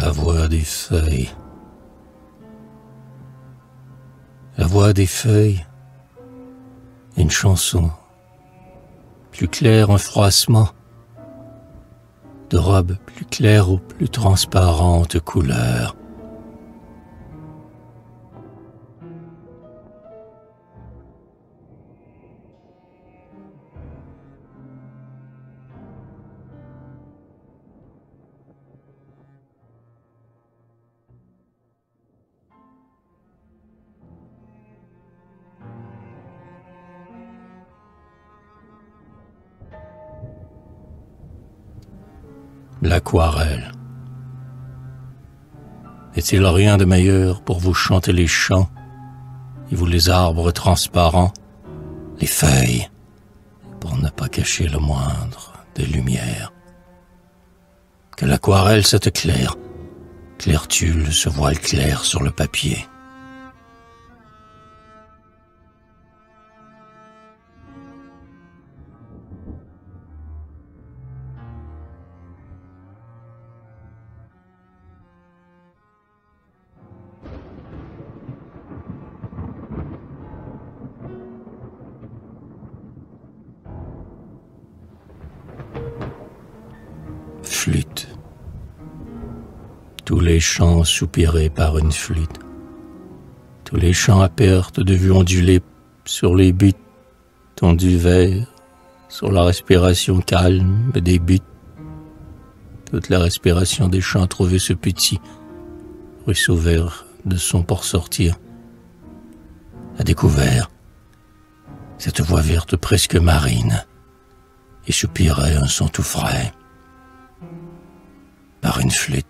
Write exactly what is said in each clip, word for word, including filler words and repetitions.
La voix des feuilles. La voix des feuilles. Une chanson. Plus claire un froissement. De robes plus claires aux plus transparentes couleurs. L'aquarelle. Est-il rien de meilleur pour vous chanter les champs et vous les arbres transparents, les feuilles, pour ne pas cacher le moindre des lumières? Que l'aquarelle cette claire, clair tulle se voile clair sur le papier. Flûte. Tous les chants soupirés par une flûte. Tous les chants à perte de vue ondulés sur les buts tendus verts, sur la respiration calme des buts. Toute la respiration des chants trouvait ce petit ruisseau vert de son port sortir. A découvert cette voix verte presque marine et soupirait un son tout frais. Par une flûte.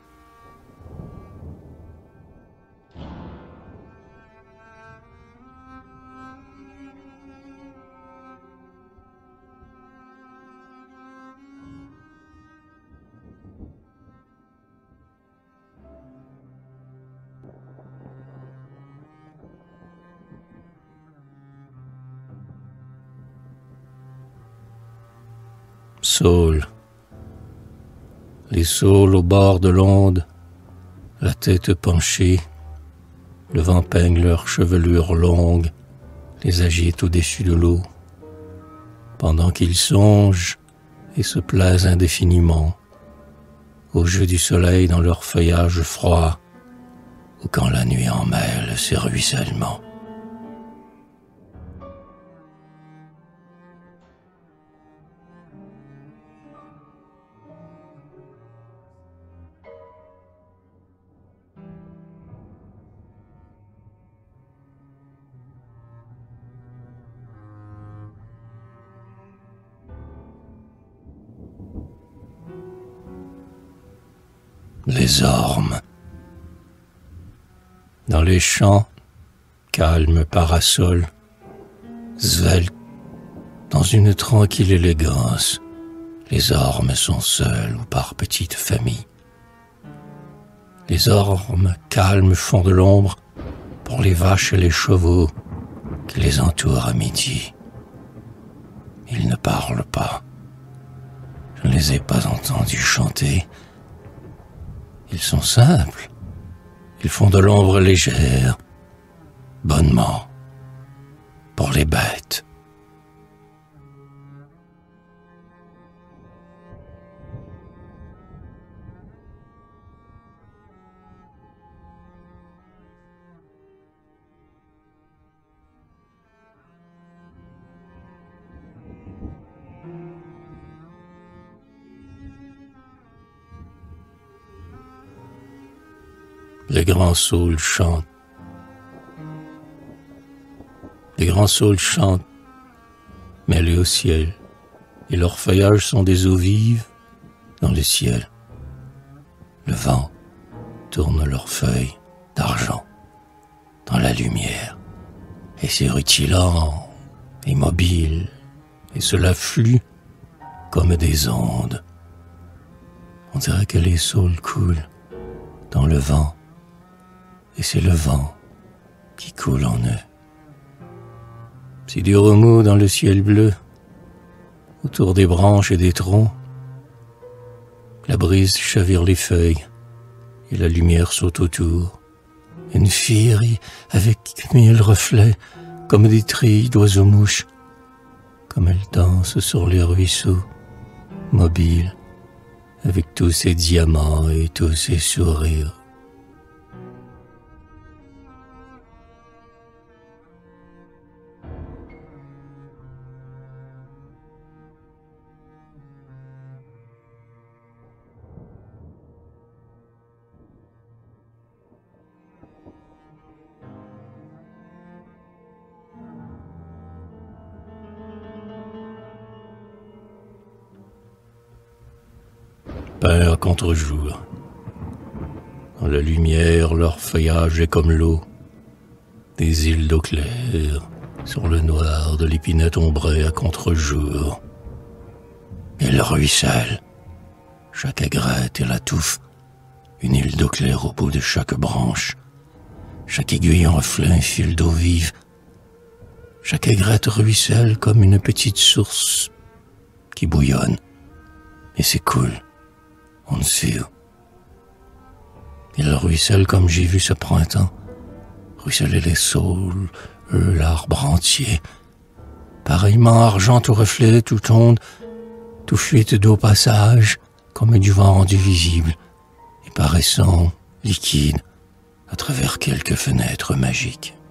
Saules. Les saules au bord de l'onde, la tête penchée, le vent peigne leur chevelure longue, les agite au-dessus de l'eau, pendant qu'ils songent et se plaisent indéfiniment au jeu du soleil dans leur feuillage froid, ou quand la nuit en mêle ses ruissellements. Les ormes. Dans les champs, calme parasol, svelte, dans une tranquille élégance, les ormes sont seuls ou par petites familles. Les ormes calmes font de l'ombre pour les vaches et les chevaux qui les entourent à midi. Ils ne parlent pas. Je ne les ai pas entendus chanter. Ils sont simples. Ils font de l'ombre légère, bonnement, pour les bêtes. Les grands saules chantent. Les grands saules chantent, mêlés au ciel, et leurs feuillages sont des eaux vives dans le ciel. Le vent tourne leurs feuilles d'argent dans la lumière, et c'est rutilant et mobile, et cela flue comme des ondes. On dirait que les saules coulent dans le vent, et c'est le vent qui coule en eux. C'est du remous dans le ciel bleu, autour des branches et des troncs. La brise chavire les feuilles, et la lumière saute autour. Une féerie avec mille reflets, comme des trilles d'oiseaux-mouches, comme elle danse sur les ruisseaux, mobile, avec tous ses diamants et tous ses sourires. Peint à contre-jour. Dans la lumière, leur feuillage est comme l'eau. Des îles d'eau claire sur le noir de l'épinette ombrée à contre-jour. Il ruisselle. Chaque aigrette et la touffe. Une île d'eau claire au bout de chaque branche. Chaque aiguille en reflet un fil d'eau vive. Chaque aigrette ruisselle comme une petite source qui bouillonne et s'écoule. On ne sait où. Il ruisselle comme j'ai vu ce printemps, ruisseler les saules, eux l'arbre entier, pareillement argent tout reflet, tout onde, tout fuite d'eau passage, comme du vent rendu visible, et paraissant liquide à travers quelques fenêtres magiques.